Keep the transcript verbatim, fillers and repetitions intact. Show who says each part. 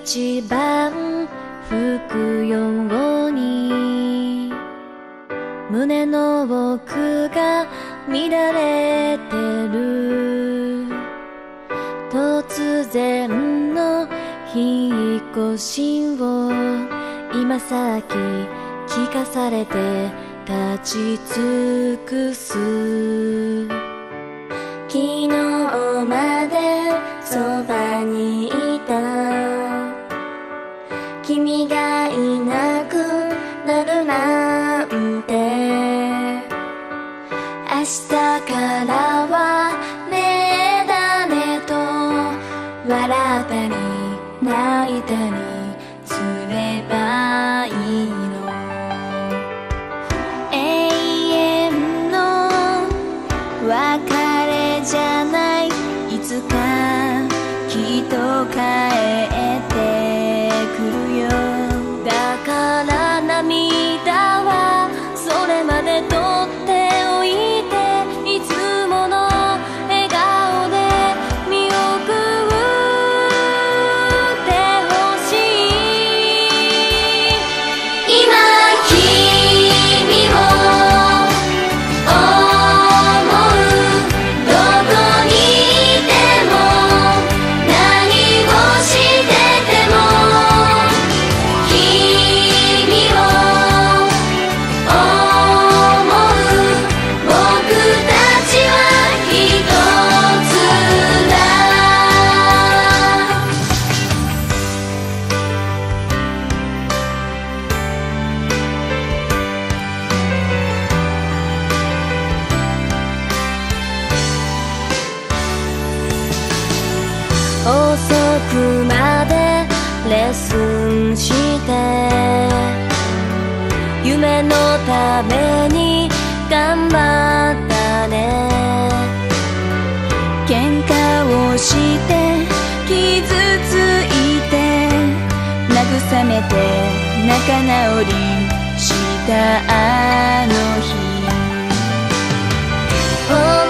Speaker 1: 一番吹くように胸の奥が乱れてる。突然の引っ越しを今さっき聞かされて立ち尽くす。昨日までそばにいた君がいなくなるなんて。明日からはねえだねと笑ったり泣いたりすればいいの。永遠の別れじゃない、いつかきっと帰ってくるよ。だから涙はそれまで取っておいて、いつもの笑顔で見送ってほしい。今君を思う、どこにいても何をしてても君を思う、僕たちは一つだ。遅くまでレッスンして夢のために頑張ったね。喧嘩をして傷ついて慰めて仲直りしたあの日。